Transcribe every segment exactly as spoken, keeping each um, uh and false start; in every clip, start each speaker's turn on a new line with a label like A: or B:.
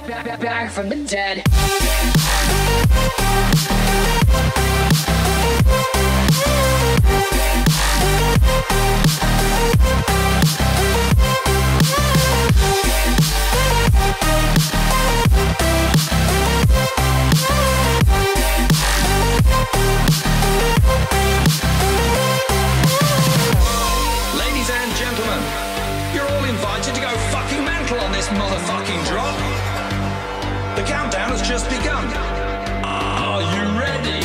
A: back, back from the dead.
B: Ladies and gentlemen, you're all invited to go fucking mental on this motherfucking drop. The countdown has just begun. Are you ready?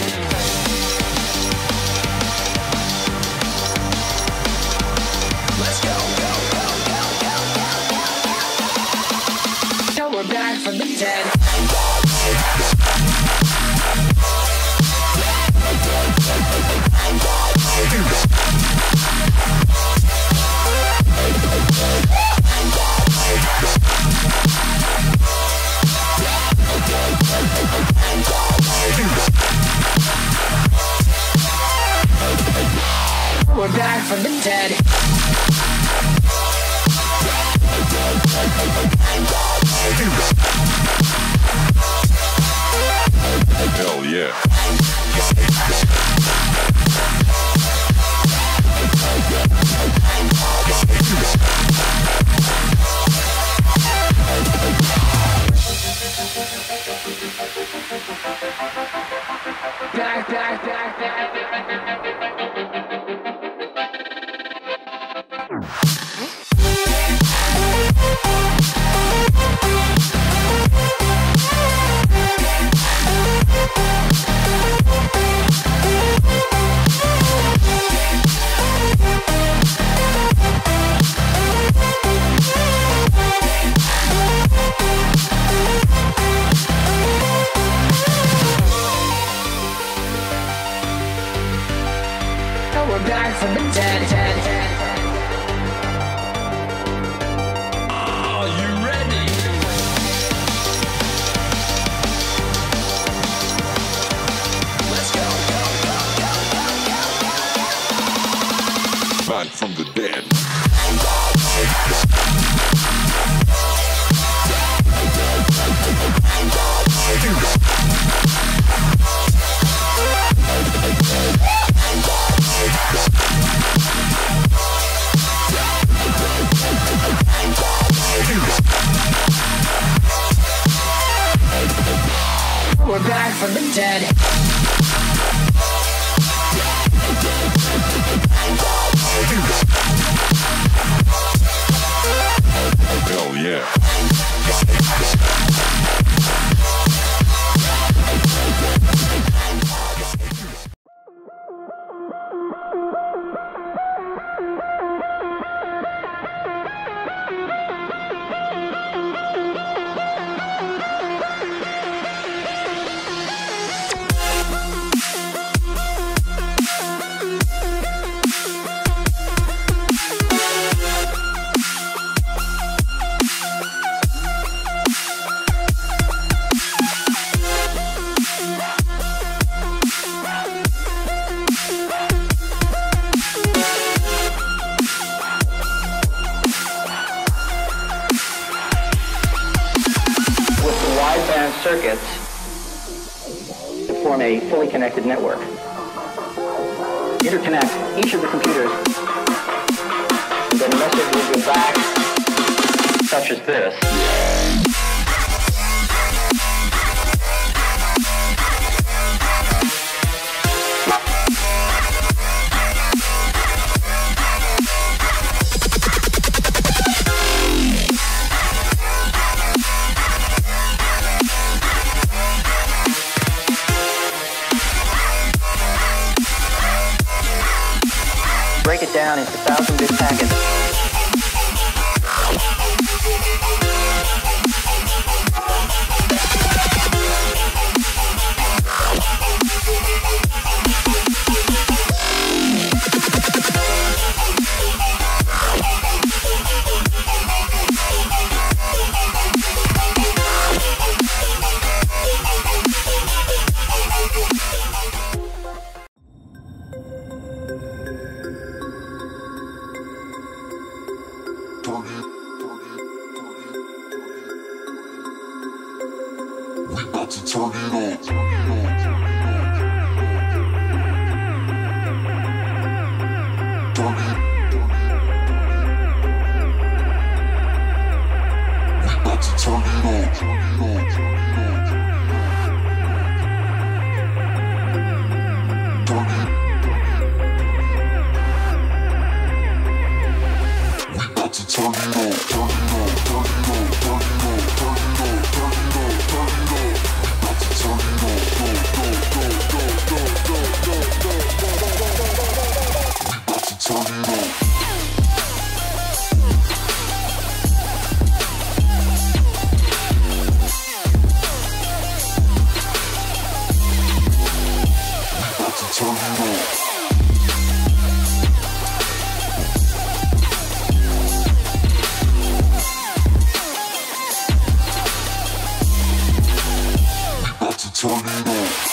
B: Let's go, go, go, go, go, go.
A: So we're back from the dead. We're back from the dead.
C: Hell yeah.
A: Back, back, back, back, back. We're back from the dead, dead, dead.
B: Are you ready? Let's go, go, go, go, go, go.
C: Back from the dead.
A: We're back from the dead.
C: Hell yeah.
D: Wideband circuits to form a fully connected network. Interconnect each of the computers, and then a message will go back, such as this. Break it down into thousand bit packets.
C: to turn it on. Turn it. We about to turn it on. Turn it on. Turn it on, turn it on, turn it on, turn it on, turn it on, turn it on, turn it on, turn it on. About to turn it on, go, go, go, go, go, go, go, go, go. We about to turn it on. We about to turn it on. Turn it on.